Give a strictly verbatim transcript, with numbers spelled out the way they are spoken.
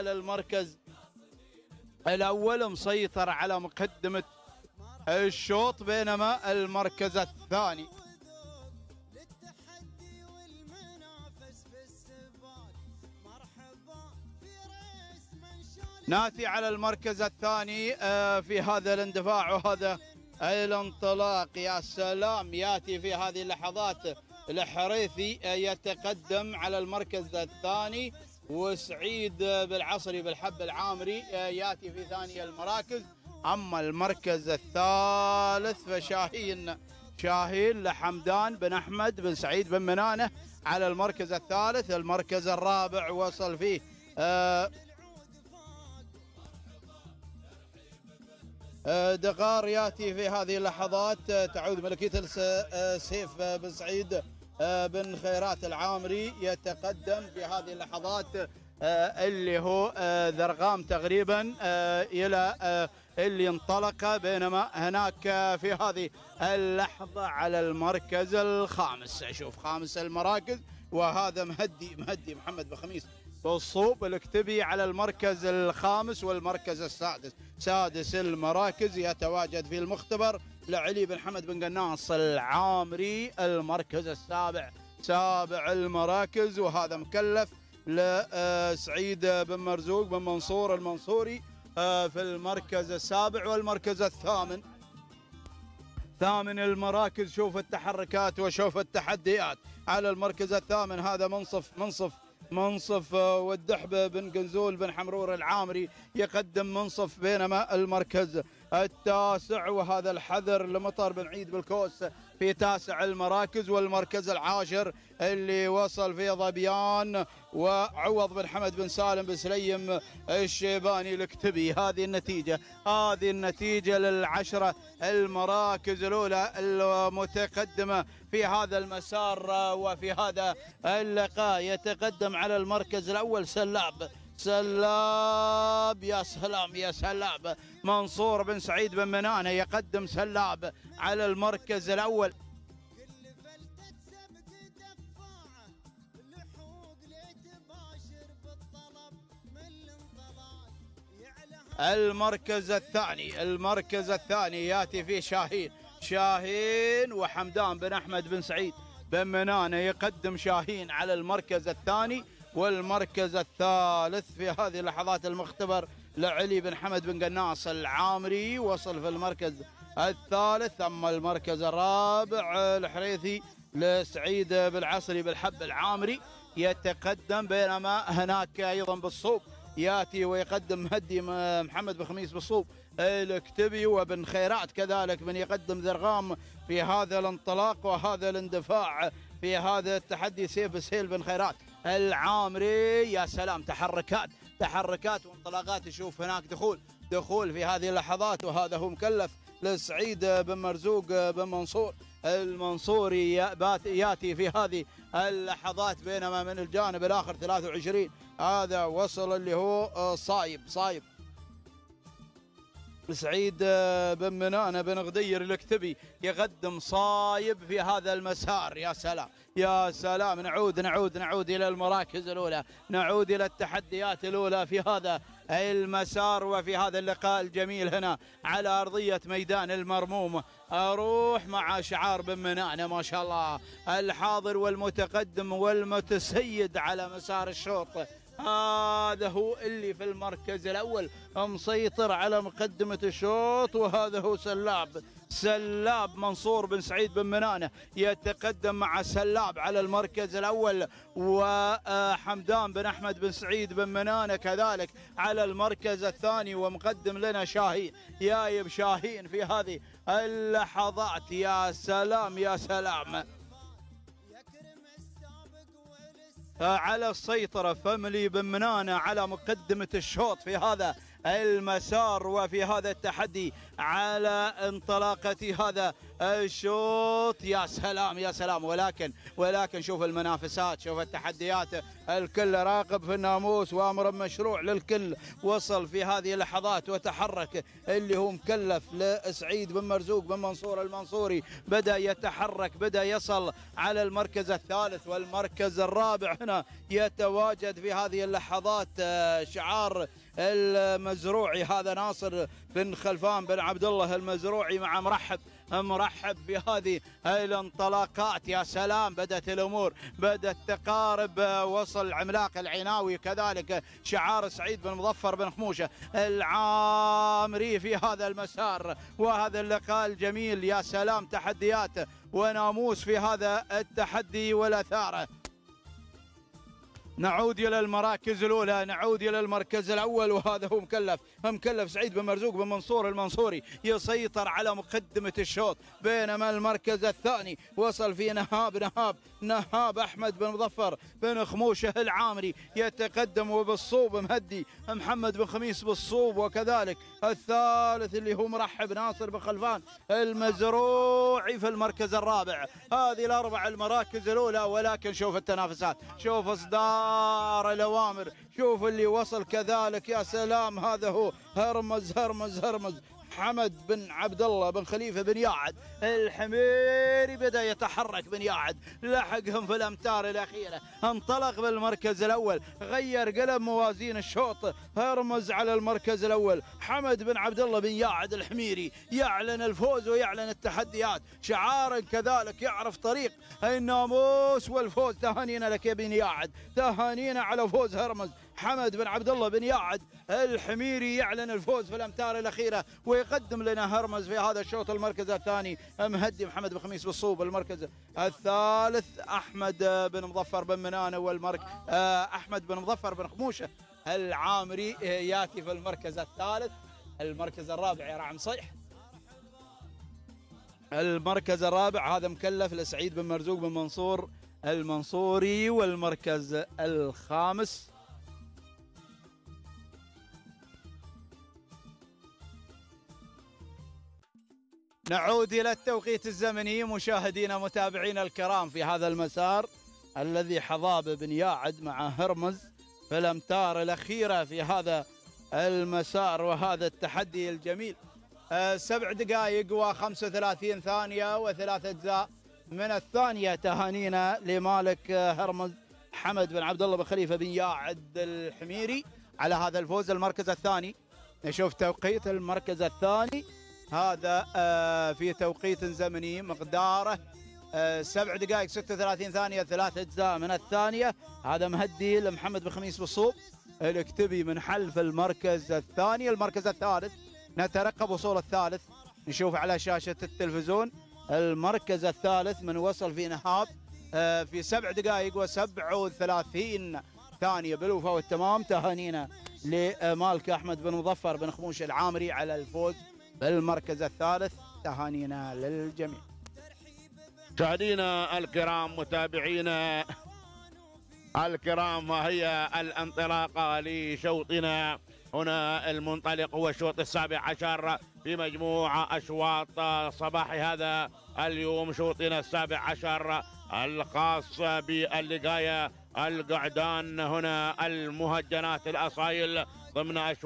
على المركز الأول، مسيطر على مقدمة الشوط، بينما المركز الثاني ناتي على المركز الثاني في هذا الاندفاع وهذا الانطلاق. يا سلام، ياتي في هذه اللحظات الحريثي يتقدم على المركز الثاني، وسعيد بالعصري بالحب العامري ياتي في ثاني المراكز. اما المركز الثالث فشاهين شاهين لحمدان بن احمد بن سعيد بن منانه على المركز الثالث. المركز الرابع وصل فيه آه دقار ياتي في هذه اللحظات. تعود ملكية سيف بن سعيد بن خيرات العامري يتقدم في هذه اللحظات، اللي هو ذرغام تقريبا الى اللي انطلق، بينما هناك في هذه اللحظة على المركز الخامس. اشوف خامس المراكز وهذا مهدي مهدي محمد بن خميس بالصوب الاكتبي على المركز الخامس، والمركز السادس. سادس المراكز يتواجد في المختبر لعلي بن حمد بن قناص العامري. المركز السابع سابع المراكز، وهذا مكلف لسعيد بن مرزوق بن منصور المنصوري في المركز السابع. والمركز الثامن ثامن المراكز، شوف التحركات وشوف التحديات على المركز الثامن. هذا منصف منصف منصف والدحبة بن قنزول بن حمرور العامري يقدم منصف، بينما المركز التاسع وهذا الحذر لمطر بن عيد بالكوس في تاسع المراكز. والمركز العاشر اللي وصل فيه ظبيان وعوض بن حمد بن سالم بن سليم الشيباني الاكتبي. هذه النتيجة هذه النتيجة للعشرة المراكز الأولى المتقدمة في هذا المسار وفي هذا اللقاء. يتقدم على المركز الأول سلاب سلاب يا سلام يا سلاب منصور بن سعيد بن منانه يقدم سلاب على المركز الأول. المركز الثاني المركز الثاني ياتي فيه شاهين شاهين وحمدان بن أحمد بن سعيد بن منانه يقدم شاهين على المركز الثاني. والمركز الثالث في هذه اللحظات المختبر لعلي بن حمد بن قناص العامري وصل في المركز الثالث. أما المركز الرابع الحريثي لسعيد بالعصري بالحب العامري يتقدم، بينما هناك أيضا بالصوب ياتي ويقدم مهدي محمد بن خميس بالصوب الاكتبي، وبن خيرات كذلك من يقدم ذرغام في هذا الانطلاق وهذا الاندفاع في هذا التحدي. سيف سهيل بن خيرات العامري. يا سلام، تحركات تحركات وانطلاقات. يشوف هناك دخول دخول في هذه اللحظات، وهذا هو مكلف لسعيد بن مرزوق بن منصور المنصوري ياتي في هذه اللحظات، بينما من الجانب الاخر ثلاثة وعشرين هذا وصل اللي هو صايب صايب سعيد بن منانه بن غدير الاكتبي يقدم صايب في هذا المسار. يا سلام يا سلام. نعود نعود نعود الى المراكز الاولى، نعود الى التحديات الاولى في هذا المسار وفي هذا اللقاء الجميل هنا على ارضيه ميدان المرموم. اروح مع شعار بن منانه ما شاء الله الحاضر والمتقدم والمتسيد على مسار الشوط. هذا هو اللي في المركز الأول مسيطر على مقدمة الشوط، وهذا هو سلاب سلاب منصور بن سعيد بن منانه يتقدم مع سلاب على المركز الأول، وحمدان بن أحمد بن سعيد بن منانه كذلك على المركز الثاني. ومقدم لنا شاهين يايب شاهين في هذه اللحظات. يا سلام يا سلام على السيطرة فملي بن منانه على مقدمة الشوط في هذا المسار وفي هذا التحدي على انطلاقة هذا الشوط. يا سلام يا سلام. ولكن ولكن شوف المنافسات، شوف التحديات، الكل راقب في الناموس وامر مشروع للكل. وصل في هذه اللحظات وتحرك اللي هو مكلف لسعيد بن مرزوق بن منصور المنصوري، بدأ يتحرك، بدأ يصل على المركز الثالث والمركز الرابع. هنا يتواجد في هذه اللحظات شعار المزروعي، هذا ناصر بن خلفان بن عبد الله المزروعي مع مرحب مرحب بهذه الانطلاقات. يا سلام، بدأت الأمور بدأت تقارب. وصل عملاق العناوي كذلك شعار سعيد بن مظفر بن خموشة العامري في هذا المسار وهذا اللقاء الجميل. يا سلام، تحديات وناموس في هذا التحدي والأثارة. نعود إلى المراكز الأولى، نعود إلى المركز الأول، وهذا هو مكلف مكلف سعيد بن مرزوق بن منصور المنصوري يسيطر على مقدمة الشوط. بينما المركز الثاني وصل فيه نهاب نهاب نهاب أحمد بن مظفر بن خموشة العامري يتقدم، وبالصوب مهدي محمد بن خميس بالصوب، وكذلك الثالث اللي هو مرحب ناصر بن خلفان المزروعي في المركز الرابع. هذه الأربع المراكز الأولى. ولكن شوف التنافسات، شوف إصدار الأوامر، شوف اللي وصل كذلك. يا سلام، هذا هو هرمز هرمز هرمز حمد بن عبد الله بن خليفه بن ياعد الحميري. بدأ يتحرك بن ياعد، لحقهم في الأمتار الأخيرة، انطلق بالمركز الأول، غير قلب موازين الشوط. هرمز على المركز الأول، حمد بن عبد الله بن ياعد الحميري يعلن الفوز ويعلن التحديات. شعار كذلك يعرف طريق الناموس والفوز. تهانينا لك يا بن ياعد، تهانينا على فوز هرمز. حمد بن عبد الله بن ياعد الحميري يعلن الفوز في الامتار الاخيره، ويقدم لنا هرمز في هذا الشوط المركز الثاني مهدي محمد بن خميس بالصوب. المركز الثالث احمد بن مظفر بن منانه، والمركز احمد بن مظفر بن خموشه العامري ياتي في المركز الثالث. المركز الرابع يا رعم صيح، المركز الرابع هذا مكلف لسعيد بن مرزوق بن منصور المنصوري. والمركز الخامس نعود إلى التوقيت الزمني مشاهدينا متابعينا الكرام في هذا المسار الذي حظى بن ياعد مع هرمز في الأمتار الأخيرة في هذا المسار وهذا التحدي الجميل. أه سبع دقائق وخمسة وثلاثين ثانية وثلاث أجزاء من الثانية. تهانينا لمالك هرمز حمد بن عبد الله بن خليفة بن ياعد الحميري على هذا الفوز. المركز الثاني نشوف توقيت المركز الثاني، هذا في توقيت زمني مقداره سبع دقائق ستة وثلاثين ثانية ثلاث أجزاء من الثانية. هذا مهدي لمحمد بن خميس بالصوب الاكتبي من حلف المركز الثاني. المركز الثالث نترقب وصول الثالث، نشوف على شاشة التلفزيون المركز الثالث من وصل في نهاب في سبع دقائق وسبع وثلاثين ثانية بالوفاء والتمام. تهانينا لمالك أحمد بن مظفر بن خموش العامري على الفوز بالمركز الثالث. تهانينا للجميع. مشاهدينا الكرام متابعينا الكرام، وهي الانطلاقة لشوطنا هنا. المنطلق هو الشوط السابع عشر في مجموعة أشواط صباح هذا اليوم. شوطنا السابع عشر الخاص باللقاية القعدان هنا المهجنات الأصايل ضمن أشواط